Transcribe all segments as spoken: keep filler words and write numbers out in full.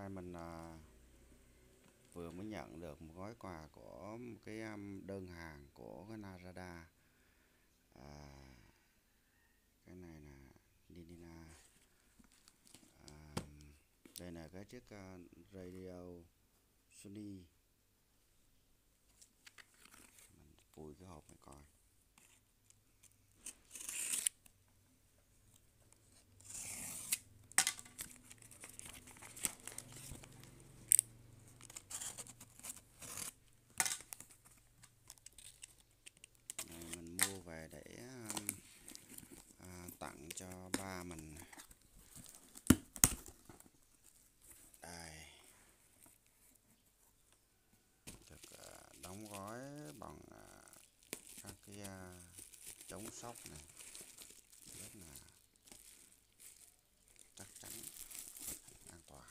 nay mình à, vừa mới nhận được một gói quà của một cái um, đơn hàng của cái Narada. à, cái này là Nina. à, Đây là cái chiếc uh, radio Sony. Mình phủi cái hộp này coi. Này mình mua về để um, à, tặng cho ba mình. Đây, được à, đóng gói bằng à, các cái à, chống sốc này, rất là chắc chắn, an toàn.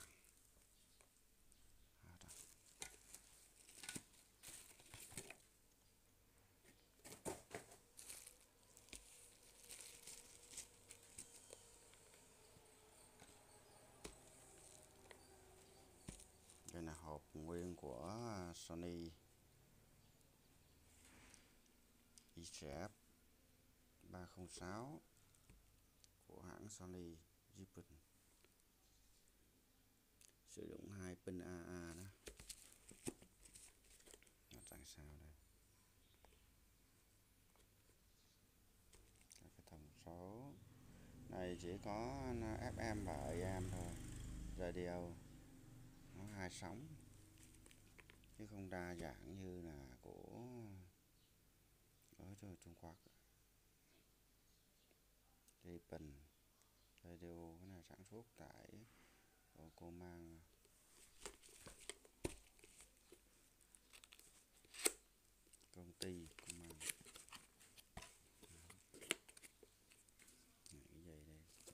Đây là hộp nguyên của Sony i xê ép ba không sáu của hãng Sony Japan, sử dụng hai pin a a đó. Nó tại sao đây? Các cái thông số này chỉ có ép em và a em thôi, radio nó hai sóng chứ không đa dạng như là của ở Trung Quốc. Japan radio cái này sản xuất tại cô mang công ty cô mang. Cái gì đây?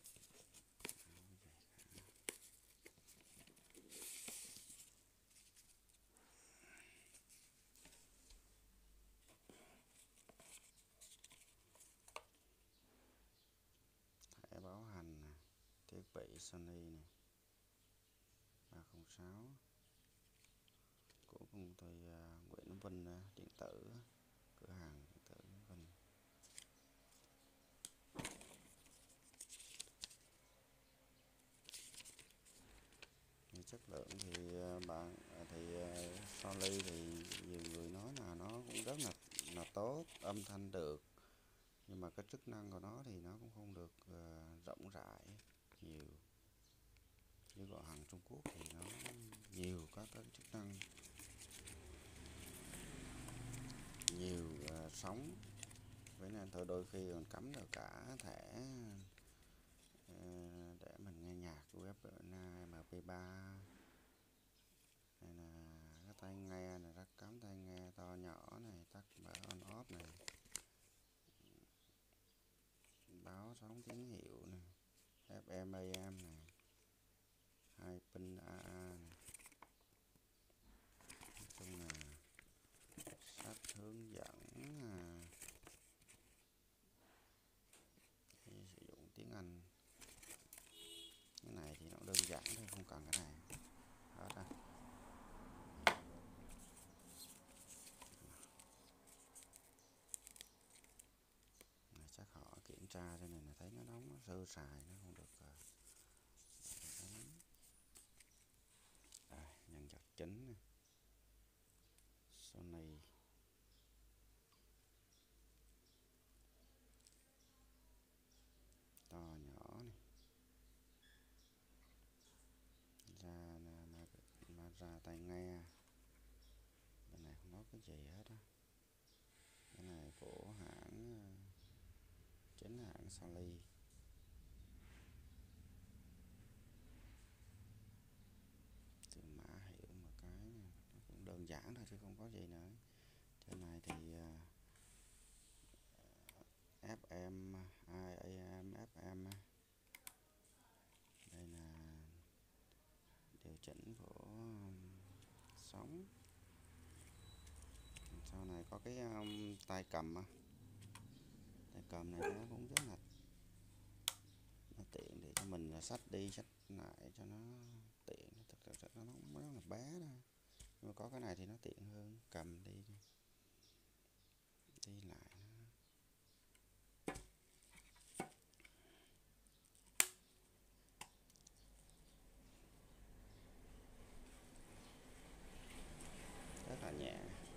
Thẻ bảo hành nè, thiết bị Sony này ba không sáu của công ty uh, Nguyễn Vinh uh, điện tử, cửa hàng điện tử Nguyễn Vinh. Thì chất lượng thì uh, bạn uh, thì uh, Sony thì nhiều người nói là nó cũng rất là là tốt, âm thanh được, nhưng mà cái chức năng của nó thì nó cũng không được uh, rộng rãi nhiều. Như gọi hàng Trung Quốc thì nó nhiều các cái chức năng, nhiều uh, sóng, với nên thôi đôi khi còn cắm được cả thẻ uh, để mình nghe nhạc u ép bê em pê ba. Đây là cái tai nghe này, rất cắm tai nghe to nhỏ này, tắt mở on off này, báo sóng tín hiệu này, ép em a em này, hai pin a a này. Nói chung là sách hướng dẫn à, sử dụng tiếng Anh. Cái này thì nó đơn giản thôi, không cần cái này hết á. Chắc họ kiểm tra cho nên là thấy nó đóng nó sơ sài, nó không được uh, à, nhân vật chính này. Sony to nhỏ này, ra mà, mà ra tai nghe. Bên này không có cái gì hết á. Cái này của hãng chính hãng Sony. Từ mã hiệu một cái này, nó cũng đơn giản thôi chứ không có gì nữa. Trên này thì uh, ép em, a em, ép em. Đây là điều chỉnh của um, sóng. Sau này có cái um, tay cầm á. Tay cầm này nó cũng rất là nó tiện để cho mình xách đi xách lại cho nó tiện. Thực thực sự nó nó rất là bé đó, nhưng mà có cái này thì nó tiện hơn, cầm đi đi lại nó. Rất là nhẹ.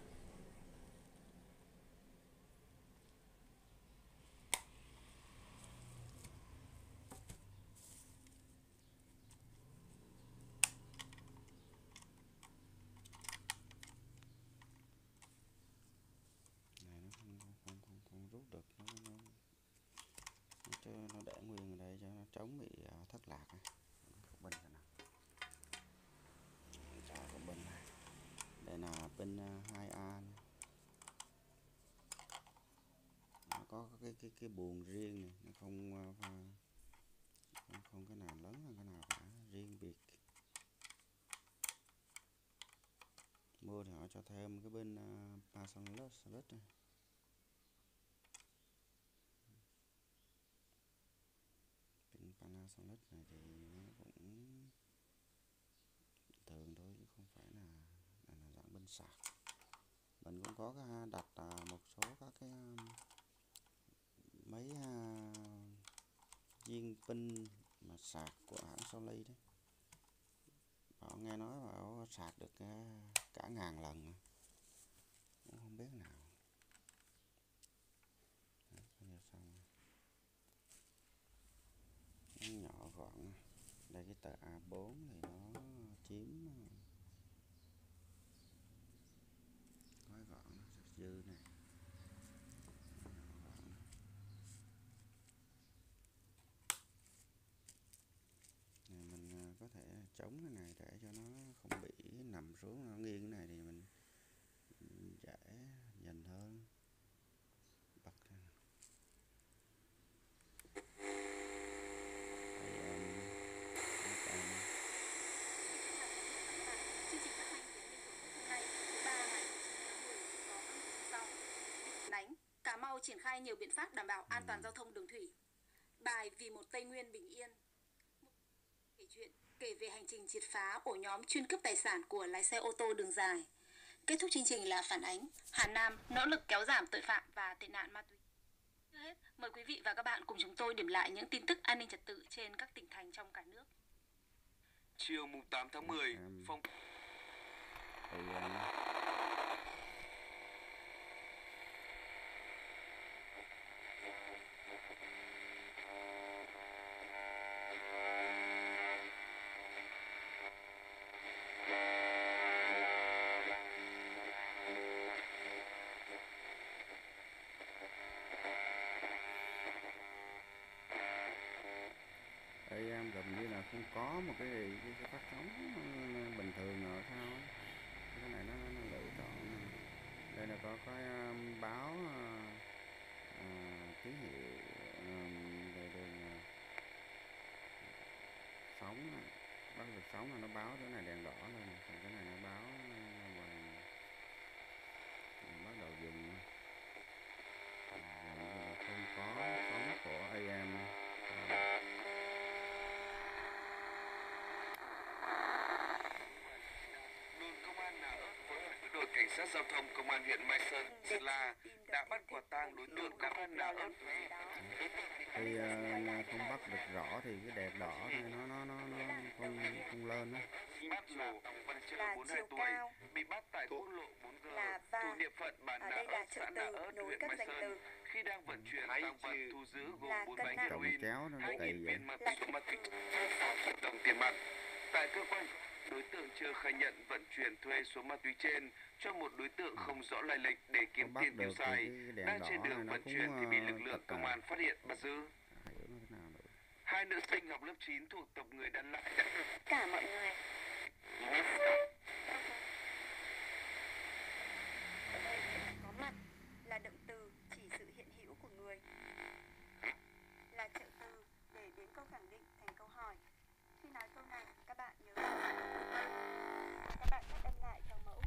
Này nó không không không không, không rút được, nó nó, nó, cho, nó để nguyên ở đây cho nó chống bị uh, thất lạc. Cục pin này nè, cho cục pin này. Đây là pin uh, hai A nha. Nó có cái cái cái buồng riêng này, nó không uh, không, không cái nào lớn hơn cái nào cả, riêng biệt. Mua thì họ cho thêm cái bên uh, Panasonic này. Pin Panasonic này thì nó cũng thường thôi chứ không phải là là, là dạng pin sạc. Mình cũng có cái đặt uh, một số các cái um, mấy uh, viên pin mà sạc của hãng Sony đấy. Họ nghe nói bảo sạc được cả, cả ngàn lần mà. Cũng không biết nào. Đấy, xong. Nó nhỏ gọn. Đây cái tờ A bốn thì nó chiếm gói gọn, nó dư này. Này mình có thể chống cái này để cho nó không bị nằm xuống, nó nghiêng cái này thì mình dễ nhìn hơn. Bật ra. Cà Mau triển khai nhiều biện pháp đảm bảo an toàn giao thông đường thủy. Bài Vì một Tây Nguyên bình yên kể chuyện kể về hành trình triệt phá ổ nhóm chuyên cướp tài sản của lái xe ô tô đường dài. Kết thúc chương trình là phản ánh Hà Nam nỗ lực kéo giảm tội phạm và tệ nạn ma túy. Trước hết, mời quý vị và các bạn cùng chúng tôi điểm lại những tin tức an ninh trật tự trên các tỉnh thành trong cả nước. Chiều mùng tám tháng mười, phòng Đây em gần như là không có một cái gì cái, cái phát sóng bình thường nào sao ấy. Cái này nó, nó lựa chọn. Đây là có cái um, báo uh, uh, tín hiệu um, về đường uh, sóng này. Bắt được sóng là nó báo cái này đèn đỏ lên, còn cái này nó báo bằng bắt đầu dừng. À, không có sóng của a em. À. Cảnh sát giao thông công an huyện Mai Sơn, Sơn La đã bắt quả tang đối tượng đang ăn nở ớt. Khi uh, không bắt được rõ thì cái đèn đỏ này nó nó nó nó không không lên á. Bắt là Văn Trơ bốn mươi hai tuổi, bị bắt tại quốc lộ bốn G thuộc địa phận bản Nà Ớt, xã Nà Ớt, huyện Mai Sơn khi đang vận chuyển tăng vật thu giữ gồm bốn bánh heroin, hai nghìn viên ma túy, ma túy, đồng tiền mặt. Tại cơ quan, đối tượng Trơ khai nhận vận chuyển thuê số ma túy trên cho một đối tượng không rõ lai lịch để kiếm tiền tiêu xài. Đang trên đường vận chuyển thì bị lực lượng công an phát hiện bắt giữ. Hai nữ sinh học lớp chín thuộc tộc người Đan Lai đã được cả mọi người. Có mặt là động từ chỉ sự hiện hữu của người, là trợ từ để biến câu khẳng định thành câu hỏi. Khi nói câu này, các bạn nhớ các bạn phát âm lại theo mẫu.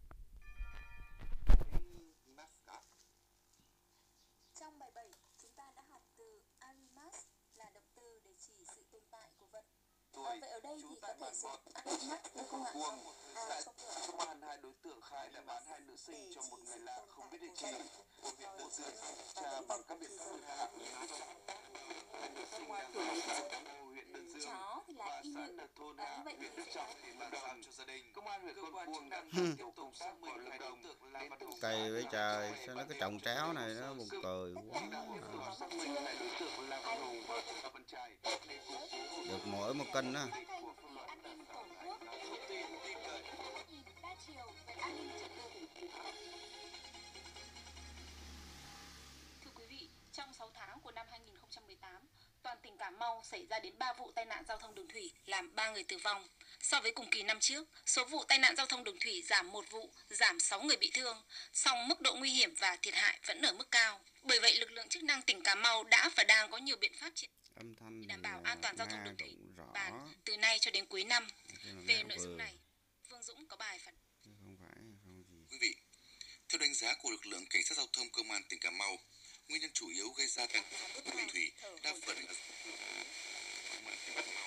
Trong bài bảy, chúng ta đã học từ arimas là động từ để chỉ sự tồn tại của vật. Tuổi tuổi, vậy ở đây trú thì tại có bản thể sử Mọt, dụng an mắt được không ạ? Cuông. À, Tại không được. công an, hai đối tượng khai đã bán hai nữ sinh cho một người lạ không biết địa chỉ của huyện Đơn Dương tra bằng các biện pháp nghiệp vụ. Hai nữ sinh đang ở xã Đăng Ngô, huyện Đơn Dương Chó thì là và y xã như Nà Thôn à, Hạ, như vậy huyện thì Đức sẽ Trọng thì bàn giao cho gia đình. Công an huyện Con Cuông đã tiếp tục xác minh hai đối tượng là Văn Hùng Cây với trời, sao nó cái trồng chéo này nó buồn cười quá. xác minh hai đối tượng là Văn Hùng và Văn Trai để củng cố Được mỗi một cân á. an ninh tổ quốc, thông tin tin cậy, nhìn đa chiều về an ninh trật tự. Thưa quý vị, trong sáu tháng của năm hai nghìn không trăm mười tám, toàn tỉnh Cà Mau xảy ra đến ba vụ tai nạn giao thông đường thủy làm ba người tử vong. So với cùng kỳ năm trước, số vụ tai nạn giao thông đường thủy giảm một vụ, giảm sáu người bị thương, song mức độ nguy hiểm và thiệt hại vẫn ở mức cao. Bởi vậy, lực lượng chức năng tỉnh Cà Mau đã và đang có nhiều biện pháp triển Âm thanh để đảm bảo an toàn giao thông đường thủy rõ. bàn từ nay cho đến cuối năm. Về nội dung này, Vương Dũng có bài phản. Không phải không gì. Quý vị, theo đánh giá của lực lượng cảnh sát giao thông công an tỉnh Cà Mau, nguyên nhân chủ yếu gây ra tai nạn đường thủy đa phần là công an tỉnh Cà Mau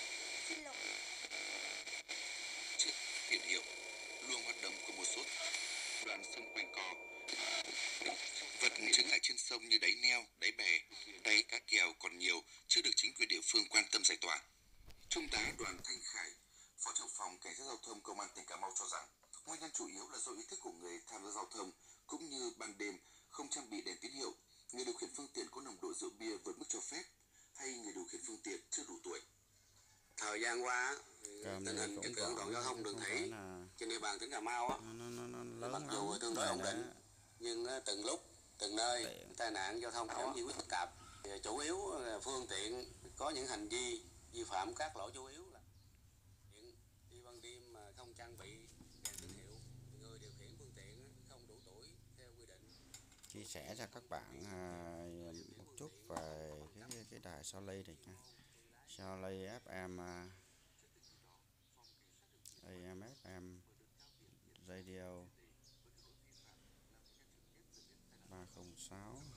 chưa biển hiệu, luồng hoạt động của một số đoạn sông quanh co, vật chứng ngại trên sông như đáy neo, đáy bè, đáy cá kèo còn nhiều chưa được chính quyền địa phương quan tâm giải tỏa. Trung tá Đoàn Thanh Khải, Phó trưởng phòng Cảnh sát giao thông công an tỉnh Cà Mau cho rằng nguyên nhân chủ yếu là do ý thức của người tham gia giao thông cũng như ban đêm không trang bị đèn tín hiệu, người điều khiển phương tiện có nồng độ rượu bia vượt mức cho phép hay người điều khiển phương tiện chưa đủ tuổi. Thời gian qua, Càm tình hình trật tự an toàn giao thông đường thủy trên địa bàn tỉnh Cà Mau á, nó, nó, nó mặc lớn dù lắm. tương đối ổn định, nhưng từng lúc, từng nơi tai nạn giao thông có nhiều phức tạp. Chủ yếu là phương tiện có những hành vi vi phạm các lỗi chủ yếu là đi ban đêm mà không trang bị đèn tín hiệu, người điều khiển phương tiện không đủ tuổi theo quy định. Chia sẻ cho các bạn à, một chút về cái cái đài Soleil này nha. Soleil ép em uh, a em ép em Radio ba không sáu